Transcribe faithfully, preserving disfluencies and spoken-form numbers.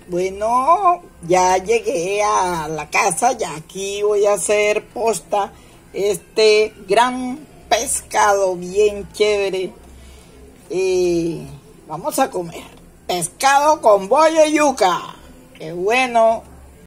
Bueno, ya llegué a la casa, ya aquí voy a hacer posta este gran pescado bien chévere. Y vamos a comer pescado con bollo y yuca. ¡Qué bueno!